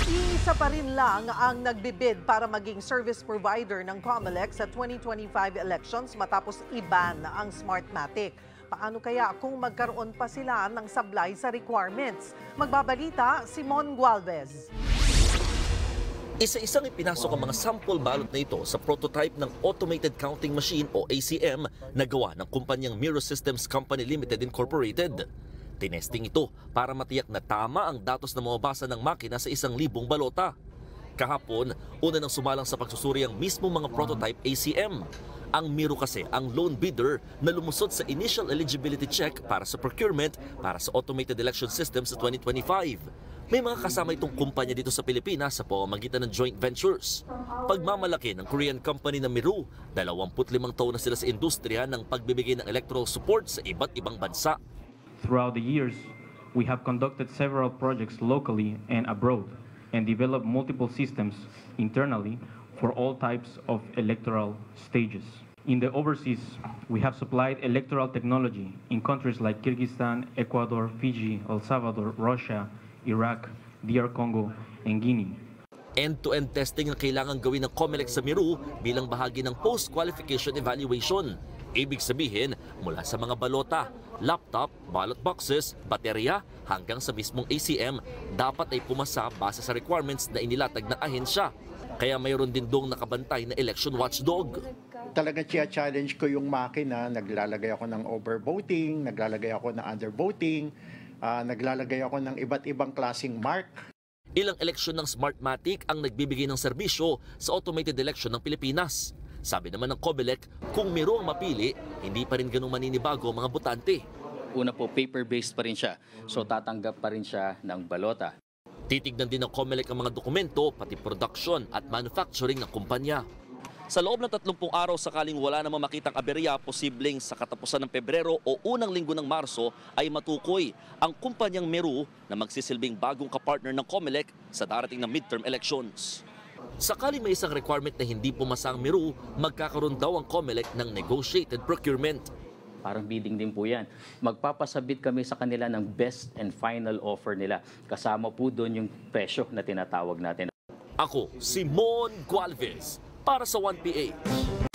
Isa pa rin lang ang nagbibid para maging service provider ng COMELEC sa 2025 elections matapos i-ban ang Smartmatic. Paano kaya kung magkaroon pa sila ng sablay sa requirements? Magbabalita, Simon Gualvez. Isa-isang ipinasok ang mga sample ballot na ito sa prototype ng Automated Counting Machine o ACM na gawa ng kumpanyang Miro Systems Company Limited Incorporated. Tinesting ito para matiyak na tama ang datos na mababasa ng makina sa 1,000 balota. Kahapon, una nang sumalang sa pagsusuri ang mismo mga prototype ACM. Ang Miro kasi ang lone bidder na lumusot sa initial eligibility check para sa procurement para sa automated election system sa 2025. May mga kasama itong kumpanya dito sa Pilipinas sa pamamagitan ng joint ventures. Pagmamalaki ng Korean company na Miro, 25 taon na sila sa industriya ng pagbibigay ng electoral support sa iba't ibang bansa. Throughout the years, we have conducted several projects locally and abroad and developed multiple systems internally for all types of electoral stages. In the overseas, we have supplied electoral technology in countries like Kyrgyzstan, Ecuador, Fiji, El Salvador, Russia, Iraq, DR Congo, and Guinea. End-to-end testing ang kailangan gawin ng COMELEC sa Miro bilang bahagi ng post-qualification evaluation. Ibig sabihin, mula sa mga balota, laptop, ballot boxes, baterya, hanggang sa mismong ACM, dapat ay pumasa base sa requirements na inilatag ng ahensya. Kaya mayroon din dong nakabantay na election watchdog. Talaga challenge ko yung makina, naglalagay ako ng overvoting, naglalagay ako ng undervoting, naglalagay ako ng iba't ibang klaseng mark. Ilang eleksyon ng Smartmatic ang nagbibigay ng serbisyo sa automated election ng Pilipinas. Sabi naman ng COMELEC, kung Miro ang mapili, hindi pa rin ganung maninibago ang mga botante. Una po, paper-based pa rin siya. So tatanggap pa rin siya ng balota. Titignan din ng COMELEC ang mga dokumento, pati production at manufacturing ng kumpanya. Sa loob ng 30 araw sakaling wala namang makitang aberya, posibleng sa katapusan ng Pebrero o unang linggo ng Marso ay matukoy ang kumpanyang Miro na magsisilbing bagong kapartner ng COMELEC sa darating na midterm elections. Sakaling may isang requirement na hindi pumasa ang Miro, magkakaroon daw ang COMELEC ng negotiated procurement. Parang bidding din po yan. Magpapasabit kami sa kanila ng best and final offer nila. Kasama po doon yung presyo na tinatawag natin. Ako, Simon Gualvez, para sa 1PH.